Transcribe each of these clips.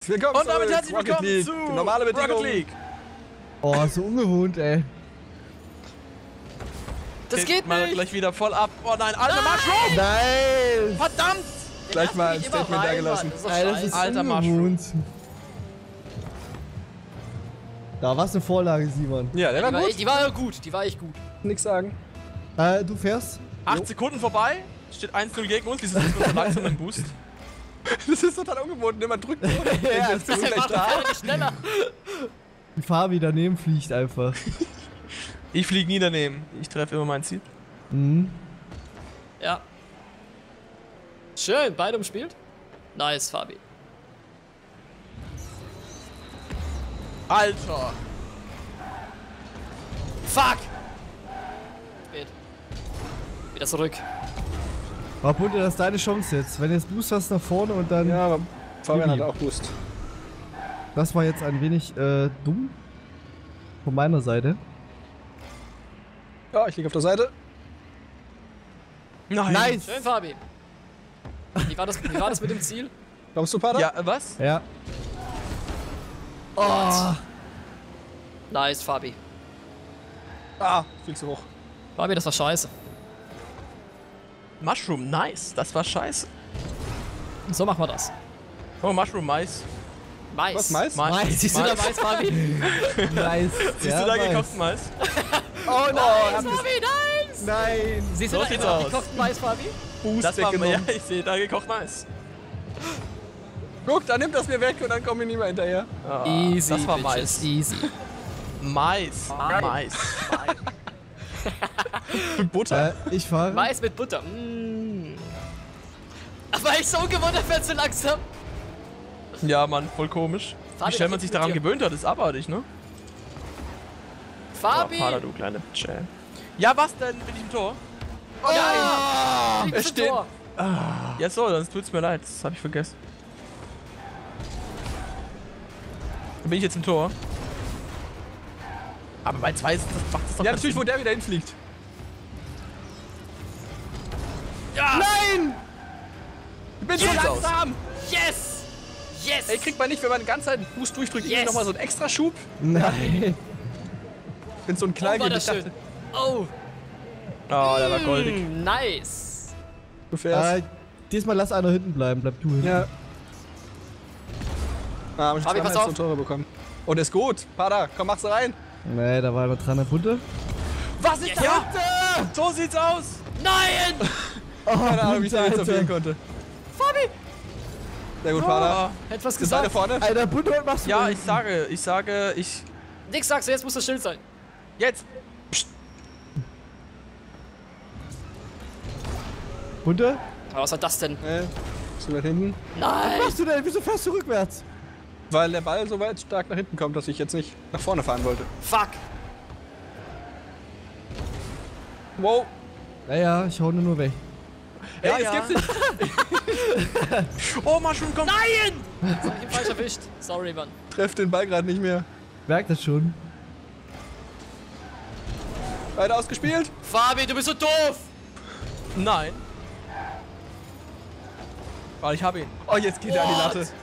Willkommen Und damit herzlich willkommen zu normale Bedingungen. Rocket League. Oh, so ungewohnt, ey. Das geht mal nicht. gleich wieder voll ab. Oh nein, alter Mushroom! Nein! Verdammt! Gleich mal ein Lass mich immer Statement da rein, gelassen. Mann. Das ist doch Ey, das scheiße. ist Alter ungewohnt. Da war's eine Vorlage, Simon. Ja, der war gut. Die war gut, die war echt gut. Nix sagen. Du fährst? 8 Sekunden vorbei. Steht 1-0 gegen uns. Wieso ist das so langsam im Boost? Das ist total ungewohnt. Niemand drückt. Ja, das ist Der gleich war da. nicht schneller. Die Fabi daneben fliegt einfach. Ich fliege nie daneben. Ich treffe immer mein Ziel. Mhm. Ja. Schön, beide umspielt. Nice, Fabi. Alter! Fuck! Spät. Wieder zurück. Aber Bunte, das ist deine Chance jetzt. Wenn du jetzt Boost hast nach vorne und dann... Ja, aber Fabian hat auch Boost. Das war jetzt ein wenig dumm. Von meiner Seite. Ja, ich liege auf der Seite. Nein! Nice! Schön, Fabi. Wie war das mit dem Ziel? Kommst du, Pader? Ja, was? Ja. Oh. Nice, Fabi. Ah, viel zu hoch. Fabi, das war scheiße. Mushroom, nice. Das war scheiße. So machen wir das. Oh, Mushroom, Mais. Mais. Was, Mais? Mais. Siehst du da Mais, Fabi? Nice. Siehst du da gekochten Mais? Oh nein! Fabi, nice! Nein! Siehst So du sieht's da aus. gekochten Mais, Fabi? Boost Das war ja, weggenommen. ich sehe da gekocht Mais. Guck, dann nimmt das mir weg und dann kommen wir nie mehr hinterher. Ah, Easy, das war Bitches, Mais. easy. Mais. Mais. Butter. Ich fahre. Mais mit Butter. Mm. Aber ich so ungewohnt, er fährt so langsam. Ja, Mann, voll komisch. Fabi, Wie schnell da man sich geht's daran mit dir. gewöhnt hat, ist abartig, ne? Fabi! Oh, Vater, du kleine Bitch, ey. Ja, was denn? Bin ich im Tor? Oh nein! Es steht- Tor. Ja, so, dann tut's mir leid. Das hab ich vergessen. Bin ich jetzt im Tor? Aber bei 2 macht das doch Ja, keinen natürlich, wo Sinn. der wieder hinfliegt. Ja! Nein! Ich bin so Yes. langsam! Yes! Yes! Ey, kriegt man nicht, wenn man den ganzen Zeit einen Boost durchdrückt, irgendwie Yes. nochmal so einen extra Schub? Nein! Ich bin so ein oh, war Knall das schön. Oh! Oh, der war goldig. Nice! Du fährst. Diesmal lass einer hinten bleiben. Bleib du hinten. Ja. Ah, hab ich Fabi, zweimal pass auf. so Tore bekommen. Und ist gut. Pada, komm, mach's rein. Nee, da war einer dran, der Bunte. Was ist Yes. da? So sieht's aus! Nein! Oh, Keine Ahnung, wie ich da jetzt so Alter. fehlen konnte. Fabi! Sehr gut, Pada. Hätte was Sind beide gesagt. vorne? Alter, Bunte, was machst du Ja, denn? ich sage, Nix sagst du, jetzt muss das still sein. jetzt. Bunte? Aber was war das denn? Bist du weit hinten? Nein! Was machst du denn? Wieso fährst du rückwärts? Weil der Ball so weit stark nach hinten kommt, dass ich jetzt nicht nach vorne fahren wollte. Fuck! Wow. Naja, ich hau nur weg. Ey, Ja, es ja. gibt's nicht. Oh, Mushroom, komm! Nein! Das hab ich ihn falsch erwischt. Sorry, Mann. Treff den Ball gerade nicht mehr. Merkt das schon. Beide ausgespielt. Fabi, du bist so doof! Nein. Oh, ich hab ihn. Oh, jetzt geht er an die What? Latte.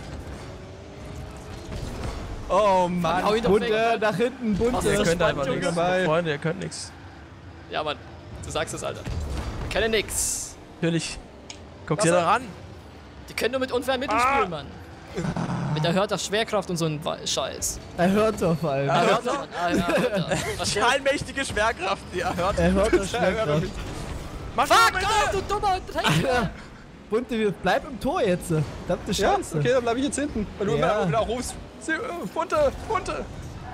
Oh Hau Mann. ihn doch Bunte, weg. nach hinten, Was Ihr ist Bunte. das? könnt einfach Jungs. nichts. Dabei. Freunde, ihr könnt nichts. Ja, Mann. Du sagst es, Alter. Die können nix. Natürlich. Guck dir da ran. Die können nur mit unfairen Mitteln spielen, Mann. Mit erhöhter Schwerkraft und so ein Scheiß. Er hört doch vor allem. Erhöhter, Mann. Erhöhter. Was steht? Allmächtige Schwerkraft, die erhört. Er hört das Schwerkraft. Mach Fuck, bitte! oh, du dummer Dreck! Bunte, bleib im Tor jetzt. Verdammte Ja, Scheiße. okay, dann bleib ich jetzt hinten. Weil du Ja. immer wieder rufst. Bunte, Bunte.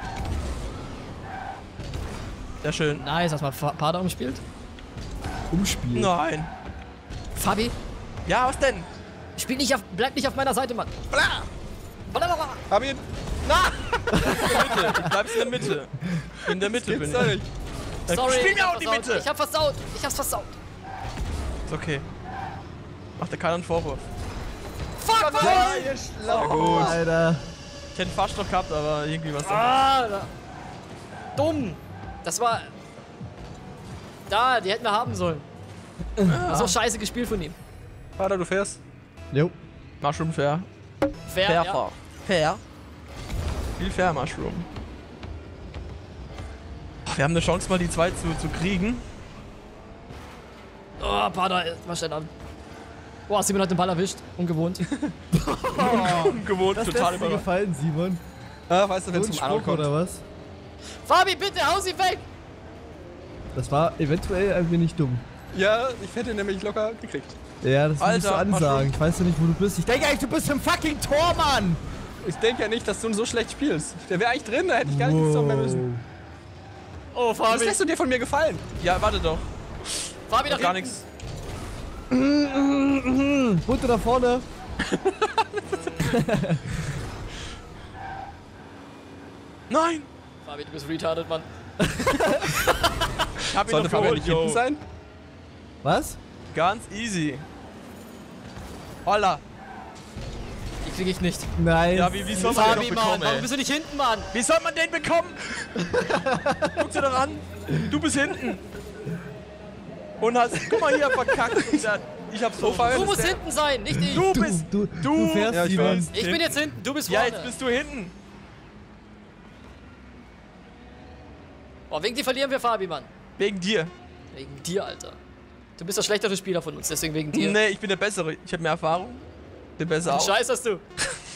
Sehr schön. Nice, hast mal Pader umspielt. Umspielen. Nein. Fabi, Ja, was denn? bleib nicht auf meiner Seite, Mann. Bla. Blablabla. Hab ihn. Mitte. Du bleibst in der Mitte. In der Mitte bin Gibt's doch ich. nicht. Sorry, Spiel ich mir hab auch die versaut. Mitte. Ich hab versaut. Ich hab's versaut. Ist okay. Macht dir keinen Vorwurf. Fuck, Mann! Ja, ihr Schlau, Alter. Ich hätte fast noch gehabt, aber irgendwie was. Ah, dumm. Das war... Da, die hätten wir haben sollen. So scheiße gespielt von ihm. Vater, du fährst. Jo. Mushroom fair. Fair, Fair ja. fair. Fair. Viel fair, Mushroom. Wir haben eine Chance, mal die 2 zu kriegen. Oh, Pada, was steht an? Boah, Simon hat den Ball erwischt. Ungewohnt. Ungewohnt, Das total lässt dir überrascht. gefallen, Simon. Ah, weißt du, wenn So es ein zum Arnold Spruch kommt. oder was? Fabi, bitte, hau sie weg! Das war eventuell ein wenig dumm. Ja, ich hätte nämlich locker gekriegt. Ja, das musst du Alter, ansagen. Ich weiß ja nicht, wo du bist. Ich denke eigentlich, du bist im fucking Tor, Mann! Ich denke ja nicht, dass du so schlecht spielst. Der wäre eigentlich drin, da hätte ich gar nicht mehr müssen. Oh, Was Fabi. lässt du dir von mir gefallen? Ja, warte doch. Fabi, nach Gar hinten. nichts. Bunte da vorne. Nein! Fabi, du bist retarded, Mann. Ich hab ihn Sollte noch Fabian geholt, nicht hinten yo. sein? Was? Ganz easy. Holla. Die krieg ich nicht. Nice. Ja, wie soll man den Fabi, noch Mann, bekommen, warum ey? bist du nicht hinten, Mann? Wie soll man den bekommen? Guck dir doch an. Du bist hinten. Und hast, guck mal hier, verkackt. Ich hab's so Du musst hinten sein, nicht ich. Du bist, du fährst, Ja, ich Simon. weiß. Ich bin jetzt hinten, du bist ja, vorne. jetzt bist du hinten. Oh, wegen dir verlieren wir, Fabi, Mann. Wegen dir. Wegen dir, Alter. Du bist der schlechtere Spieler von uns, deswegen wegen dir. Nee, ich bin der Bessere. Ich habe mehr Erfahrung. Der Besser auch. Scheiß hast du.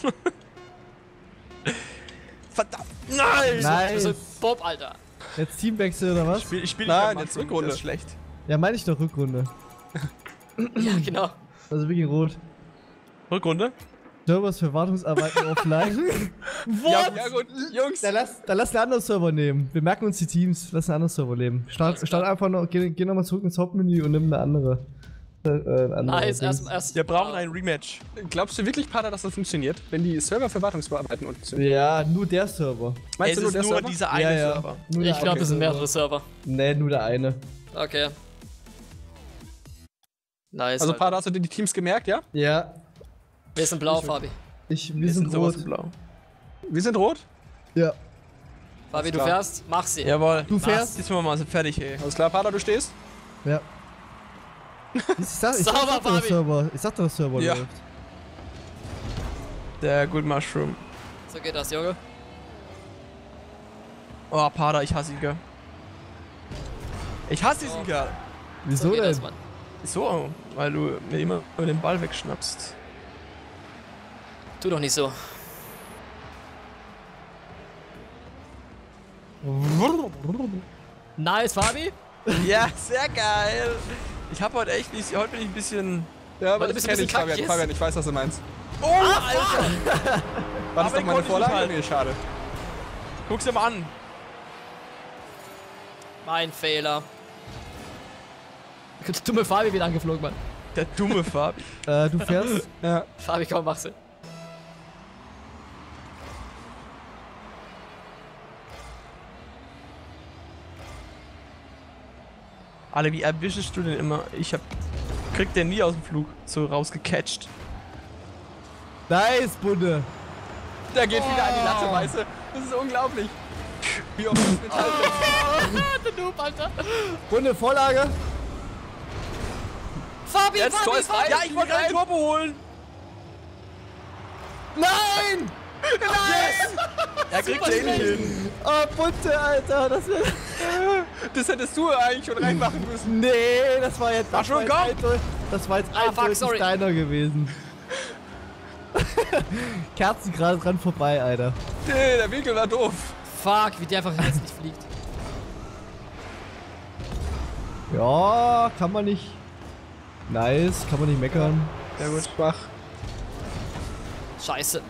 Verdammt. Nein! Du Nice. bist ein Bob, Alter. Jetzt Teamwechsel oder was? Ich spiel Nein, nicht jetzt mehr Rückrunde. Das ist schlecht. Ja, meine ich doch Rückrunde. Ja, genau. Also wirklich rot. Rückrunde? Servers für Wartungsarbeiten offline. Ja gut, Jungs. Dann lass einen anderen Server nehmen. Wir merken uns die Teams. Lass einen anderen Server nehmen. Start einfach noch, geh nochmal zurück ins Hauptmenü und nimm eine andere. Nice, Dings. erst. Wir brauchen ein Rematch. Glaubst du wirklich, Pater, dass das funktioniert? Wenn die Server für Wartungsarbeiten unten sind? Ja, nur der Server. Meinst du Es nur der ist nur Server? dieser eine Server. Nur der Ich glaube, eine es sind Server. mehrere Server. Nee, nur der eine. Okay. Nice. Also, Alter. Pater, hast du dir die Teams gemerkt, ja? Ja. Wir sind blau, Fabi. Wir sind sowas rot. blau. Wir sind rot? Ja. Fabi, du klar. fährst, mach sie. Jawohl. Du fährst? Jetzt sind wir mal so fertig, ey. Alles klar, Pater, du stehst? Ja. Ich sag Sauber, doch, der Fabi. Server. Ich sag doch, der Server Ja. läuft. Der Good Mushroom. So geht das, Junge. Oh, Pada, ich hasse ihn, gell. Ich hasse diesen Oh. Kerl. Wieso So geht denn? das, Mann. So, weil du mir immer den Ball wegschnappst. Tu doch nicht so. Nice, Fabi. Ja, sehr geil. Ich hab heute echt nicht, heute bin ich ein bisschen... Ja, aber Weil du das bist ein kenn ich, bisschen Fabian. kackig. Fabian, ich weiß, was du meinst. Oh, Alter! War das Aber doch ich meine konnte Vorlage? nicht halten. Nee, schade. Guck's dir mal an. Mein Fehler. Der dumme Fabi wieder angeflogen, Mann. Der dumme Fabi. Du fährst? Ja. Fabi, komm, mach sie. Alle, wie erwischst du den immer? Krieg den nie aus dem Flug so rausgecatcht. Nice, Bunde. Der geht wieder an die Latte, weißt du? Das ist unglaublich. Wie oft das Metall trifft. Der Noob, Alter. Bunde, Vorlage. Fabi, Jetzt Fabi, Tor ist Fabi. frei. Ja, ich wollte ein Turbo holen. Nein! Er kriegt den nicht hin. Oh, Bunte, Alter. Das hättest du eigentlich schon reinmachen müssen. Nee, das war jetzt... Mach schon, das war jetzt Das war jetzt Ah, fuck, sorry. deiner gewesen. Kerzen gerade dran vorbei, Alter. Nee, der Winkel war doof. Fuck, wie der einfach jetzt nicht fliegt. Ja, kann man nicht... Nice, kann man nicht meckern. Sehr gut. Schwach. Scheiße.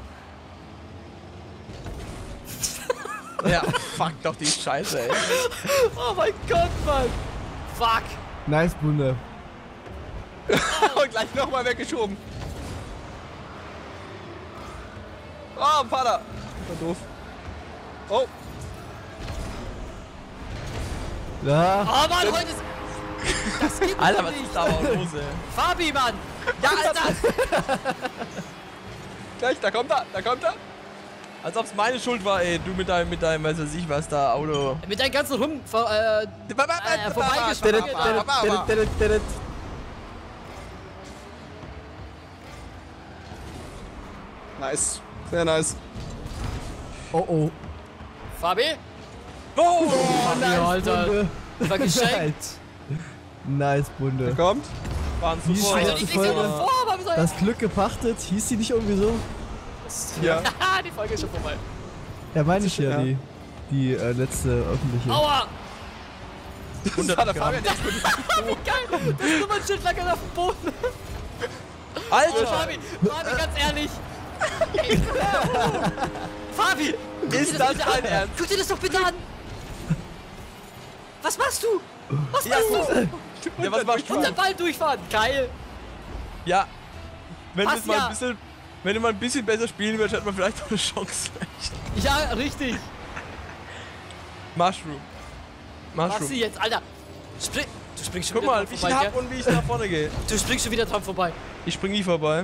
Ja, fuck doch die Scheiße, ey. Oh mein Gott, Mann. Fuck. Nice, Bunde. Und gleich nochmal weggeschoben. Oh, Pater. War doof. Oh. Ja. Oh Mann, heute ist... Das geht Alter, doch was nicht. ist da aber los, ey? Fabi, Mann. Ja, Alter. Gleich, da kommt er, da kommt er. Als ob's meine Schuld war, ey. Du mit deinem, weiß weiß ich was, da, Auto. Mit deinen ganzen Rum... vorbeigeschwommen. Nice. Sehr nice. Oh oh. Fabi? Oh! Ja, Alter. Bunde. War geschenkt. Nice, Bunde. Kommt. Waren Die super. Alter, letzte ich lieg dir Folge. noch vor, warum soll Das Glück gepachtet, hieß die nicht irgendwie so? Ja. Haha, die Folge ist schon vorbei. Ja, meine ich ja, Ja. die letzte öffentliche. Aua! Das war der Fabian, der Wie geil! Das Nummernschild lag auf dem Boden. Alter! Fabi, ganz ehrlich. Fabi! guck dir Ist das bitte dein an. Ernst? Guck dir das doch bitte an! Was machst du? Was Ja, machst du? Ja, was machst Und du? den Ball durchfahren. Geil. Ja. Wenn Passt du mal ja. ein bisschen. Wenn du mal ein bisschen besser spielen würdest, hätte man vielleicht noch eine Chance. Ja, richtig. Mushroom. Was Mushroom. jetzt, Alter? Du springst schon Guck wieder mal, dran wie ich vorbei, ihn hab gell? und wie ich nach vorne gehe. Du springst schon wieder dran vorbei. Ich spring nie vorbei.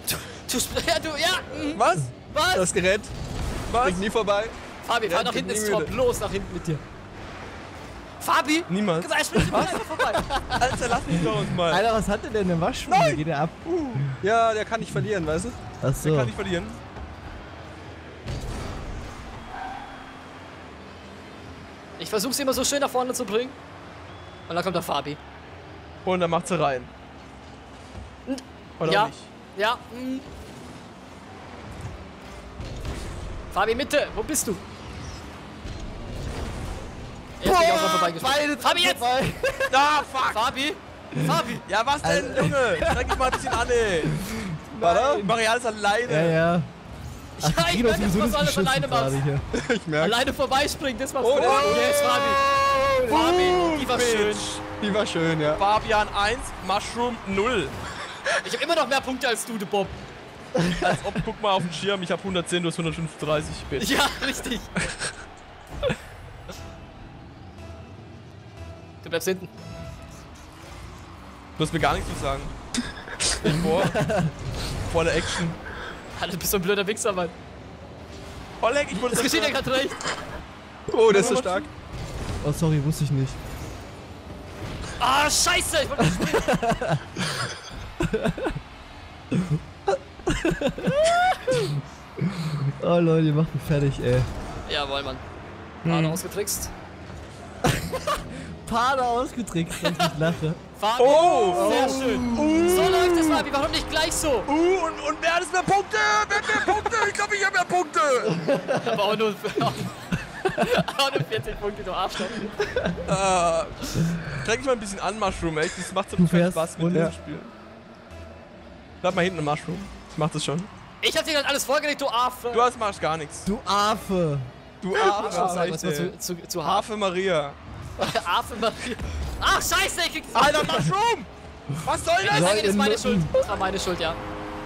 Was? Was? Das Gerät Was? bringt nie vorbei. Fabi, fahr nach bin hinten ins nie Tor. müde. Bloß nach hinten mit dir. Fabi? Niemals. Er springt schon wieder einfach vorbei. Alter, lass mich doch uns mal. Alter, was hat denn denn der Waschspule? Geht der ab? Ja, der kann nicht verlieren, weißt du? Achso. Kann ich verlieren. Ich versuch's immer so schön nach vorne zu bringen. Und dann kommt der Fabi. Und dann macht sie rein. Oder Ja. nicht? Ja. Fabi, Mitte. Wo bist du? Jetzt bin ich auch schon vorbeigesprungen. Fabi, jetzt! Ah, fuck! Fabi! Fabi! Ja, was denn, Junge? Streck dich mal ein bisschen an, ey. Warte. Ich mach ja alles alleine. Ja, ja. Ja, ich merke, dass du das alles alleine machst. Hier. Ich merke. Alleine vorbeispringen, das war's. Oh, Yes, Fabi! Fabi, die war schön. Die war schön, ja. Fabian 1, Mushroom 0. Ich habe immer noch mehr Punkte als du, Bob. Als ob, guck mal auf den Schirm, ich hab 110, du hast 135. Bitch. Ja, richtig. Du bleibst hinten. Du hast mir gar nichts zu sagen. Ich vor der Action. Alter, du bist so ein blöder Wichser, Mann. Oleg, ich wurde Das geschieht ja gerade recht. Oh, der ist so stark. Oh, sorry, wusste ich nicht. Ah, scheiße! Ich wollte nicht springen. Oh Leute, ihr macht mich fertig, ey. Jawohl, Mann. Gerade ausgetrickst. Pader ausgetrickst, dass ich lache. Fabi, Oh! sehr schön. So läuft es, Fabi. Warum nicht gleich so? Und wer hat es mehr Punkte? Wer hat mehr Punkte? Ich glaube, ich habe mehr Punkte. Aber auch nur 40 Punkte, du Arschloch. Streng dich mal ein bisschen an, Mushroom, echt. Das macht so Du keinen fährst Spaß mit runter. dem Spiel. Bleib mal hinten, Mushroom. Ich mach das schon. Ich hab dir gerade alles vorgelegt, du Affe. Du machst gar nichts. Du Affe. Du Was sagen, Affe, was war zu Affe Maria. Affe Maria. Ach, scheiße, ich krieg das. Alter, Mushroom! Was soll das? Das ist meine Leute, Schuld. Das war meine Schuld, ja.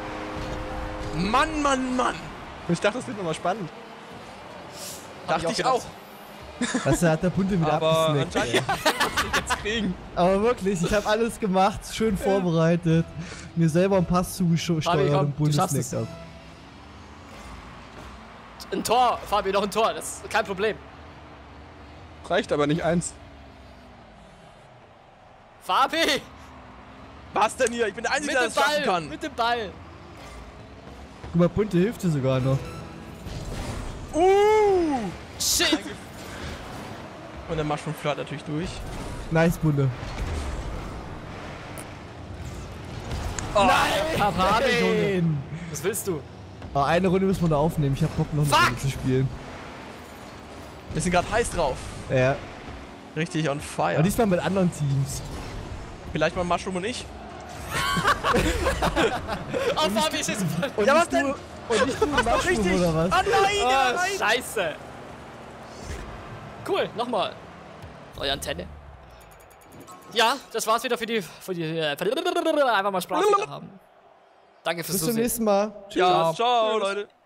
Mann, Mann, Mann. Ich dachte, das wird nochmal spannend. Dachte ich gedacht. auch. Was hat der Bunte wieder Aber abgesnackt, ey. anscheinend muss ich jetzt kriegen. Aber wirklich, ich habe alles gemacht, schön vorbereitet, mir selber einen Pass Fabi, zugesteuert komm, und du schaffst Bundesliga es. ab. Ein Tor, Fabi, noch ein Tor. Das ist kein Problem. Reicht aber nicht eins. Fabi! Was denn hier? Ich bin der Einzige, Mit der dem das schaffen Ball! kann. Mit dem Ball! Guck mal, Bunte hilft dir sogar noch. Shit! Und der Mushroom flirt natürlich durch. Nice, Bunte. Fabi! Was willst du? Aber eine Runde müssen wir noch aufnehmen, ich hab Bock noch eine Fuck! Runde zu spielen. Wir sind gerade heiß drauf. Ja, Richtig on fire. aber diesmal mit anderen Teams. Vielleicht mal Mushroom und ich. Oh, Fabi, ich schieße voll. Und Ja, nicht was denn? Und nicht du Mushroom, oder was? Ah nein, ja, Oh, nein. scheiße! Cool, nochmal. Neue Antenne. Ja, das war's wieder für die einfach mal Sprachfehler haben. Danke fürs Bis zum Zusehen. nächsten Mal. Tschüss. Ja, ciao, Leute.